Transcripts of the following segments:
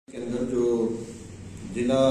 के अंदर जो जिला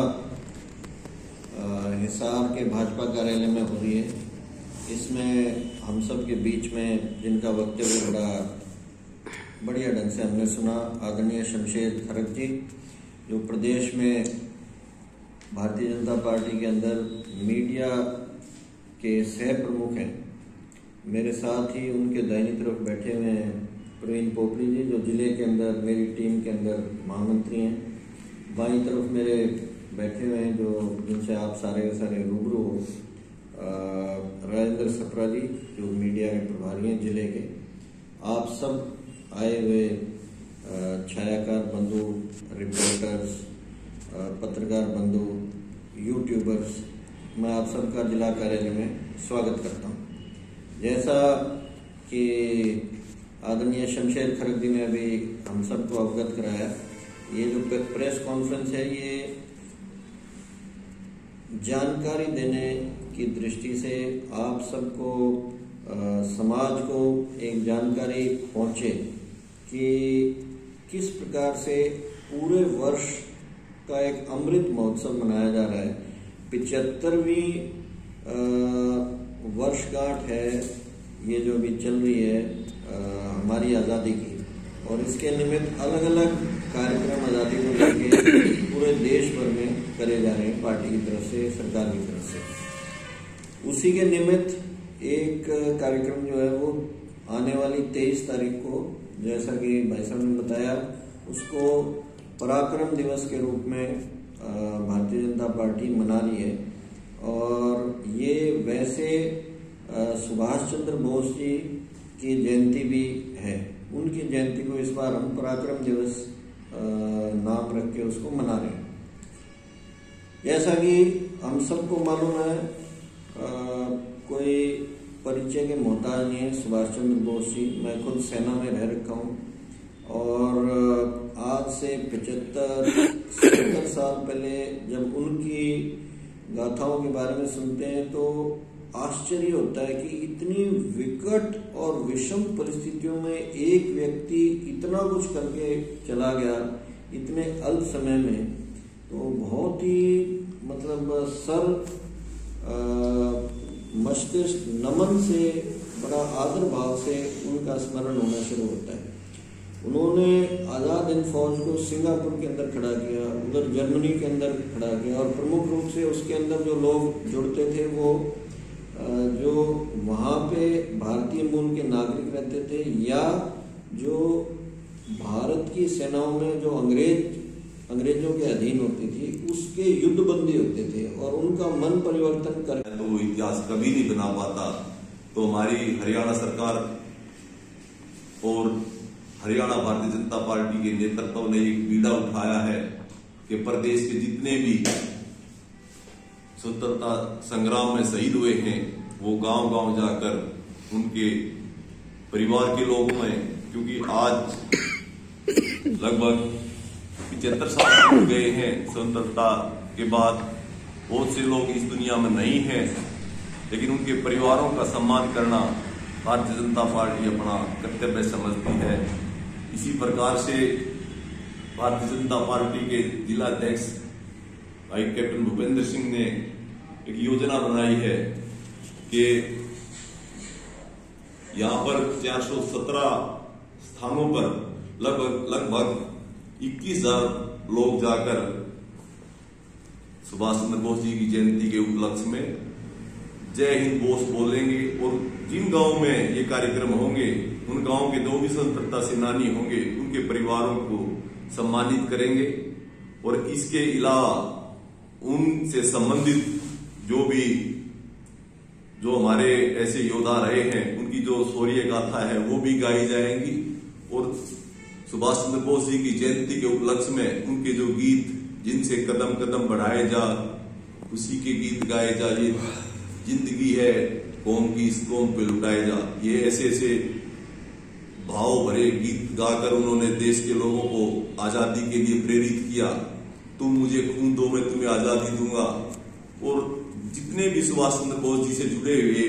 हिसार के भाजपा कार्यालय में हो रही है, इसमें हम सब के बीच में जिनका वक्तव्य बड़ा बढ़िया ढंग से हमने सुना, आदरणीय शमशेर खरग जी, जो प्रदेश में भारतीय जनता पार्टी के अंदर मीडिया के सह प्रमुख हैं। मेरे साथ ही उनके दाहिनी तरफ बैठे हुए हैं प्रवीण पोपली जी, जो जिले के अंदर मेरी टीम के अंदर महामंत्री हैं। बाईं तरफ मेरे बैठे हुए हैं जो जिनसे आप सारे के सारे रूबरू हो, राजेंद्र सप्रा जी, जो मीडिया के प्रभारी हैं जिले के। आप सब आए हुए छायाकार बंधु, रिपोर्टर्स, पत्रकार बंधु, यूट्यूबर्स, मैं आप सबका जिला कार्यालय में स्वागत करता हूं। जैसा कि आदरणीय शमशेर खरग जी ने अभी हम सबको अवगत कराया, ये जो प्रेस कॉन्फ्रेंस है ये जानकारी देने की दृष्टि से आप सबको समाज को एक जानकारी पहुंचे कि किस प्रकार से पूरे वर्ष का एक अमृत महोत्सव मनाया जा रहा है। 75वीं वर्षगांठ है ये जो अभी चल रही है हमारी आज़ादी की, और इसके निमित्त अलग अलग कार्यक्रम आज़ादी को लेकर पूरे देश भर में करे जा रहे हैं पार्टी की तरफ से, सरकार की तरफ से। उसी के निमित्त एक कार्यक्रम जो है वो आने वाली 23 तारीख को, जैसा कि भाई साहब ने बताया, उसको पराक्रम दिवस के रूप में भारतीय जनता पार्टी मना रही है। और ये वैसे सुभाष चंद्र बोस जी की जयंती भी है, उनकी जयंती को इस बार हम पराक्रम दिवस नाम रख के उसको मना रहे हैं। जैसा कि हम सबको मालूम है, कोई परिचय के मोहताज नहीं है सुभाष चंद्र बोस जी। मैं खुद सेना में रह रखा हूँ और आज से 75-70 साल पहले जब उनकी गाथाओं के बारे में सुनते हैं तो आश्चर्य होता है कि इतनी विकट और विषम परिस्थितियों में एक व्यक्ति इतना कुछ करके चला गया इतने अल्प समय में। तो बहुत ही मतलब मस्तिष्क नमन से, बड़ा आदर भाव से उनका स्मरण होना शुरू होता है। उन्होंने आज़ाद हिंद फौज को सिंगापुर के अंदर खड़ा किया, उधर जर्मनी के अंदर खड़ा किया, और प्रमुख रूप से उसके अंदर जो लोग जुड़ते थे वो जो वहाँ पे भारतीय मूल के नागरिक रहते थे या जो भारत की सेनाओं में जो अंग्रेजों के अधीन होती थी उसके युद्धबंदी होते थे, और उनका मन परिवर्तन कर तो इतिहास कभी नहीं बना पाता। तो हमारी हरियाणा सरकार और हरियाणा भारतीय जनता पार्टी के नेतृत्व ने एक बीड़ा उठाया है कि प्रदेश के जितने भी स्वतंत्रता संग्राम में शहीद हुए हैं वो गांव-गांव जाकर उनके परिवार के लोगों में, क्योंकि आज लगभग 75 साल हो गए हैं स्वतंत्रता के बाद, बहुत से लोग इस दुनिया में नहीं हैं, लेकिन उनके परिवारों का सम्मान करना भारतीय जनता पार्टी अपना कर्तव्य समझती है। इसी प्रकार से भारतीय जनता पार्टी के जिला अध्यक्ष भाई कैप्टन भूपेंद्र सिंह ने एक योजना बनाई है कि यहाँ पर 417 स्थानों पर लगभग 21,000 लोग जाकर सुभाष चंद्र बोस जी की जयंती के उपलक्ष्य में जय हिंद बोस बोलेंगे, और जिन गांव में ये कार्यक्रम होंगे उन गांव के जो भी स्वतंत्रता सेनानी होंगे उनके परिवारों को सम्मानित करेंगे। और इसके अलावा उनसे संबंधित जो हमारे ऐसे योद्धा रहे हैं उनकी जो शौर्य गाथा है वो भी गाई जाएंगी, और सुभाष चंद्र बोस जी की जयंती के उपलक्ष्य में उनके जो गीत, जिनसे कदम कदम बढ़ाए जा, उसी के गीत गाए जा, ये जिंदगी है कौम की इस कौम पे लुटाए जा, ये ऐसे भाव भरे गीत गाकर उन्होंने देश के लोगों को आजादी के लिए प्रेरित किया। तुम मुझे खून दो मैं तुम्हें आजादी दूंगा। और जितने भी सुभाष चंद्र बोस जी से जुड़े हुए,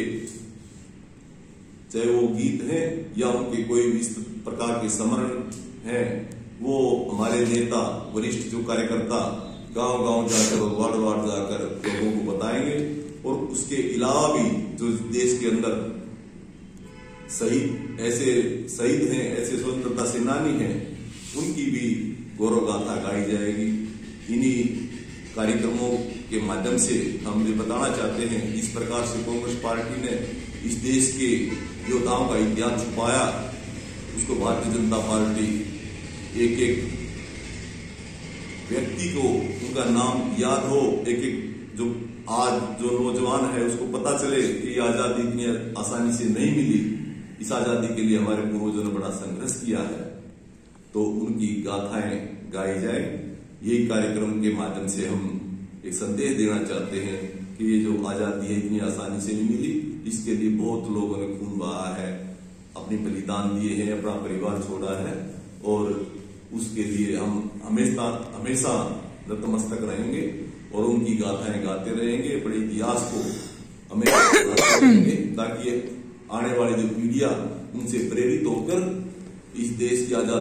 चाहे वो गीत हैं या उनके कोई भी इस प्रकार के स्मरण हैं, वो हमारे नेता वरिष्ठ जो कार्यकर्ता गांव गांव जाकर और वार्ड वार्ड जाकर लोगों को बताएंगे। और उसके अलावा भी जो देश के अंदर शहीद हैं, ऐसे स्वतंत्रता सेनानी हैं, उनकी भी गौरव गाथा गाई जाएगी। इन्हीं कार्यक्रमों के माध्यम से हम ये बताना चाहते हैं, इस प्रकार से कांग्रेस पार्टी ने इस देश के योद्धाओं का इतिहास छुपाया, उसको भारतीय जनता पार्टी एक एक व्यक्ति को उनका नाम याद हो, एक एक जो आज जो नौजवान है उसको पता चले कि ये आजादी इतनी आसानी से नहीं मिली, इस आजादी के लिए हमारे पूर्वजों ने बड़ा संघर्ष किया है, तो उनकी गाथाएं गाई जाए। यही कार्यक्रम के माध्यम से हम एक संदेश देना चाहते हैं कि ये जो आजादी है इतनी आसानी से नहीं मिली, इसके लिए बहुत लोगों ने खून बहा है, अपने बलिदान दिए हैं, अपना परिवार छोड़ा है, और उसके लिए हम हमेशा नतमस्तक रहेंगे और उनकी गाथाएं गाते रहेंगे, बड़े इतिहास को हमें रहेंगे, ताकि आने वाली जो पीढ़ियां उनसे प्रेरित होकर इस देश की आजादी